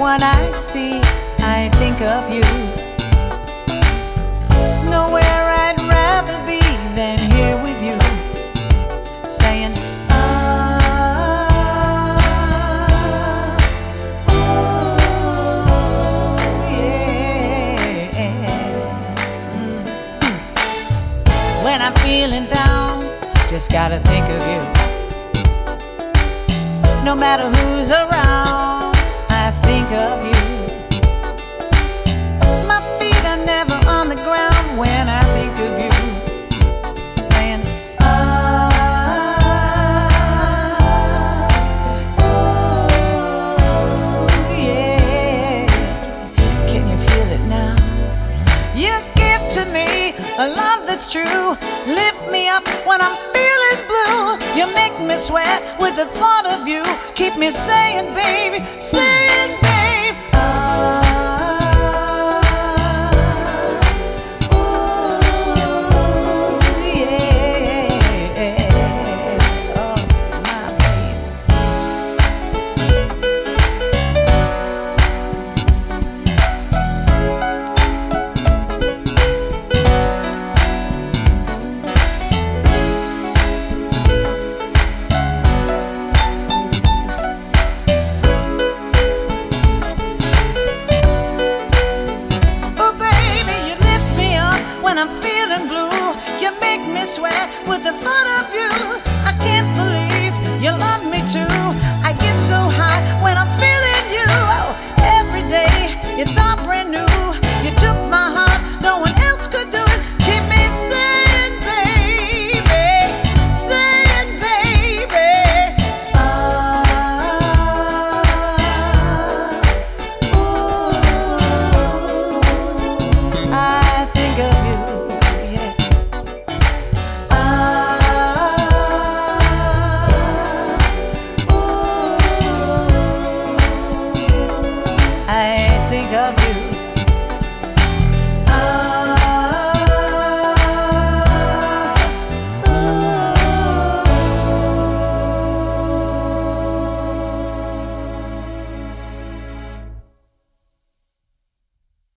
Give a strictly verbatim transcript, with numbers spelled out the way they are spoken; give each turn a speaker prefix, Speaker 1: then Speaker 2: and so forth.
Speaker 1: what I see, I think of you. Nowhere I'd rather be than here with you, saying, ah, ooh, yeah. Mm. When I'm feeling down, just gotta think of you. No matter who's around, I think of you. My feet are never on the ground when I think of you, saying, ah, ooh, yeah. Can you feel it now? You give to me a love that's true. Lift me up when I'm feeling blue. You make me sweat with the thought of you. Keep me saying, baby, saying,